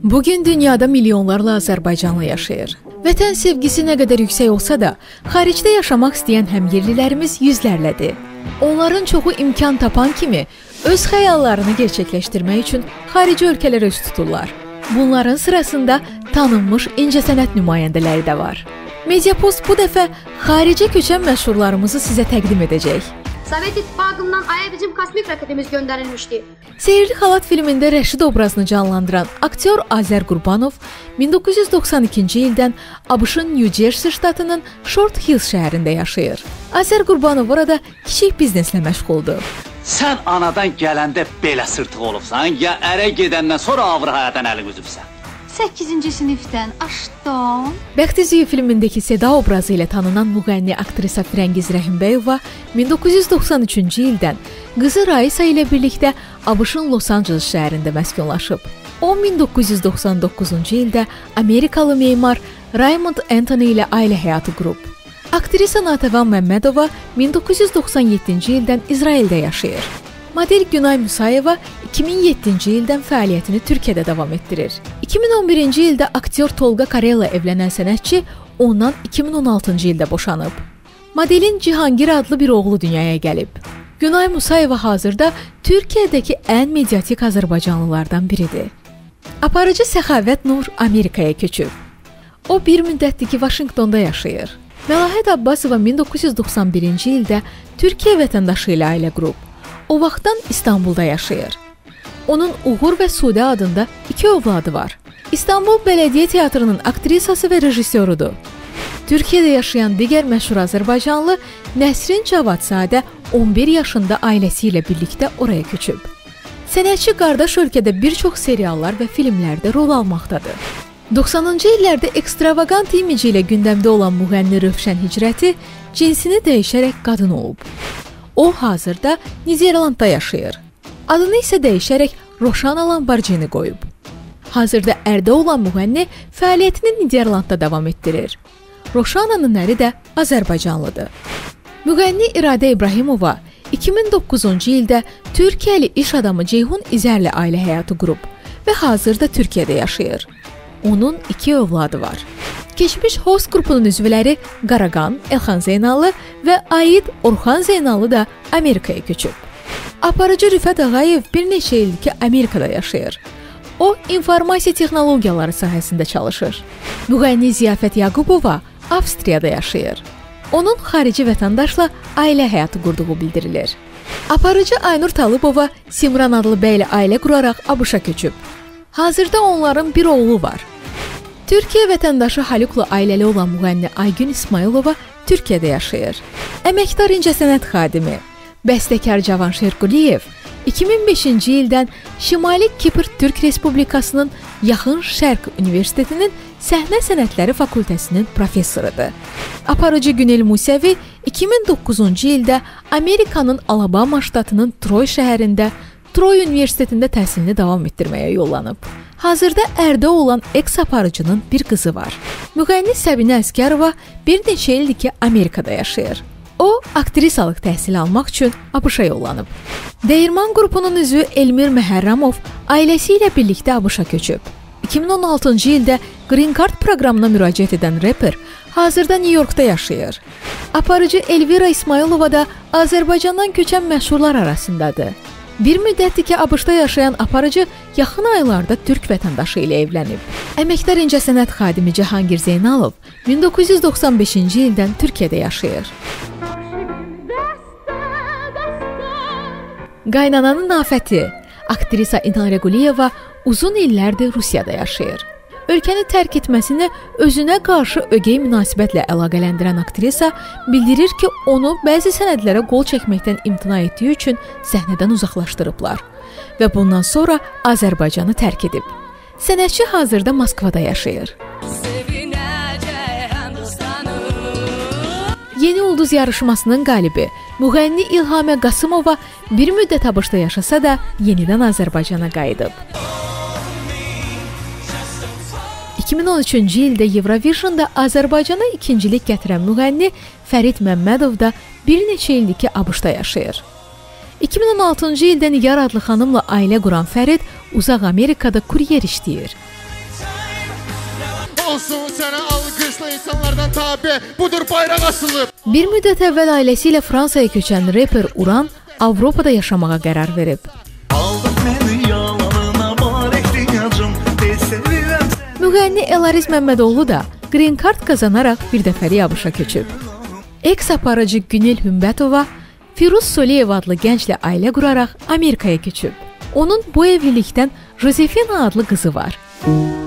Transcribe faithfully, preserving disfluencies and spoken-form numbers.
Bugün dünyada milyonlarla Azərbaycanlı yaşayır. Vətən sevgisi nə qədər yüksək olsa da, xaricdə yaşamaq istəyən həmyerlilərimiz yüzlərlədir. Onların çoxu imkan tapan kimi öz xəyallarını gerçəkləşdirmək üçün xarici ölkələrə üst tuturlar. Bunların sırasında tanınmış incəsənət nümayəndələri də var. Mediapost bu dəfə xaricə köçən məşhurlarımızı sizə təqdim edəcək. Sovet İttifaqından Ay'a bizim kosmik raketimiz gönderilmişti. Seyirli Xalat filmində Rəşid obrazını canlandıran aktyor Azər Qurbanov min doqquz yüz doxsan ikinci ildən ABŞ-ın New Jersey ştatının Short Hills şəhərində yaşayır. Azər Qurbanov orada kiçik bizneslə məşğuldur. Sən anadan gələndə belə sırtıq olubsan, ya ərə gedəndən sonra ağır həyatdan əlin üzübsən. səkkizinci sinifdən aşdım. Bəxtizüyü filmindəki Seda obrazı ilə tanınan müğənni aktrisa Firəngiz Rəhimbəyova min doqquz yüz doxsan üçüncü ildən qızı Raisa ilə birlikdə ABŞ-ın Los Angeles şəhərində məskunlaşıb. O min doqquz yüz doxsan doqquzuncu ildə Amerikalı memar Raymond Anthony ilə ailə həyatı qurub. Aktrisa Natəvan Məmmədova min doqquz yüz doxsan yeddinci ildən İsraildə yaşayır. Model Günay Musayeva iki min yeddinci ildən fəaliyyətini Türkiyədə davam etdirir. iki min on birinci ildə aktyor Tolga Karela evlənən sənətçi ondan iki min on altıncı ildə boşanıb. Modelin Cihangir adlı bir oğlu dünyaya gəlib. Günay Musayeva hazırda Türkiyədəki ən mediatik Azərbaycanlılardan biridir. Aparıcı Səxavət Nur Amerikaya köçüb. O bir müddətdir ki, Vaşinqtonda yaşayır. Məlahət Abbasova min doqquz yüz doxsan birinci ildə Türkiyə vətəndaşı ilə ailə qurub. O vaxtdan İstanbulda yaşayır. Onun Uğur və Sudə adında iki övladı var. İstanbul Bələdiyyə Teatrının aktrisası və rejissorudur. Türkiyədə yaşayan digər məşhur Azərbaycanlı Nəsrin Cavadzadə on bir yaşında ailəsi ilə birlikdə oraya köçüb. Sənətçi qardaş ölkədə bir çox seriallar və filmlərdə rol almaqdadır. doxsanıncı illərdə ekstravagant imici ilə gündəmdə olan müğənni Rövşən Hicrəti cinsini dəyişərək qadın olub. O hazırda Niderlandda yaşayır. Adını isə dəyişərək Roşana Lamborghini qoyub. Hazırda ərdə olan müğənni fəaliyyətini Niderlandda davam etdirir. Roşananın əri də Azərbaycanlıdır. Müğənni İradə İbrahimova iki min doqquzuncu ildə Türkiyəli iş adamı Ceyhun İzərlə ailə həyatı qurub və hazırda Türkiyədə yaşayır. Onun iki övladı var. Keçmiş host qrupunun üzvləri Qaraqan, Elxan Zeynallı və Aid Orxan Zeynallı da Amerikaya köçüb. Aparıcı Rüfət Ağayev bir neçə ildir ki, Amerikada yaşayır. O, informasiya texnologiyaları sahəsində çalışır. Müğənni Ziyafət Yaqubova Avstriyada yaşayır. Onun xarici vətəndaşla ailə həyatı qurduğu bildirilir. Aparıcı Aynur Talıbova Simran adlı bəylə ailə quraraq ABŞ-a köçüb. Hazırda onların bir oğlu var. Türkiyə vətəndaşı Halukla ailəli olan müğənni Aygün İsmailova Türkiyədə yaşayır. Əməkdar incəsənət xadimi, bəstəkar Cavan Şerquliyev iki min beşinci ildən Şimali Kipr Türk Respublikasının Yaxın Şərq Universitetinin Səhnə Sənətləri Fakültəsinin professorudur. Aparıcı Günel Musəvi iki min doqquzuncu ildə Amerikanın Alabama ştatının Troy şəhərində Troy Universitetində təhsilini davam etdirməyə yollanıb. Hazırda ərdə olan eks-aparıcının bir qızı var. Müğənni Səbinə Əsgərova bir neçə ildir ki, Amerikada yaşayır. O, aktrisalıq təhsili almaq üçün ABŞ-a yollanıb. Dəyirman qrupunun üzvü Elmir Məhərrəmov ailəsi ilə birlikdə ABŞ-a köçüb. iki min on altıncı ildə Green Card proqramına müraciət edən reper hazırda New Yorkda yaşayır. Aparıcı Elvira İsmailova da Azərbaycandan köçən məşhurlar arasındadır. Bir müddətdir ki, ABŞ-da yaşayan aparıcı yaxın aylarda Türk vətəndaşı ilə evlənib. Əməkdar incəsənət xadimi Cihangir Zeynalov min doqquz yüz doxsan beşinci ildən Türkiyədə yaşayır. Qaynananın afəti, aktrisa İnan Reguliyeva uzun illərdir Rusiyada yaşayır. Ölkəni tərk etməsini özünə qarşı ögey münasibətlə əlaqələndirən aktrisa bildirir ki, onu bəzi sənədlərə qol çəkməkdən imtina etdiyi üçün səhnədən uzaqlaşdırıblar və bundan sonra Azərbaycanı tərk edib. Sənətçi hazırda Moskvada yaşayır. Yeni Ulduz yarışmasının qalibi müğənni İlhamə Qasımova bir müddət ABŞ-da yaşasa da yenidən Azərbaycana qayıdıb. iki min on üçüncü ildə Eurovisionda Azərbaycana ikincilik gətirən müğənni Fərid Məmmədov da bir neçə ildir ki, ABŞ-da yaşayır. iki min on altıncı ildə Nigar adlı xanımla ailə quran Fərid uzaq Amerikada kuryer işləyir. olsun sənə alqışlı insanlardan tabi. Budur bayraq asılıb. Bir müddət əvvəl ailəsi ilə Fransaya köçən reper Uran Avropada yaşamağa qərar verib. Müğənni Elariz Məmmədoğlu da Green Card qazanaraq bir dəfəlik ABŞ-a köçüb. Eks aparıcı Günel Hümbətova Firuz Soliyev adlı gənclə ailə quraraq Amerikaya köçüb. Onun bu evlilikdən Josefina adlı qızı var.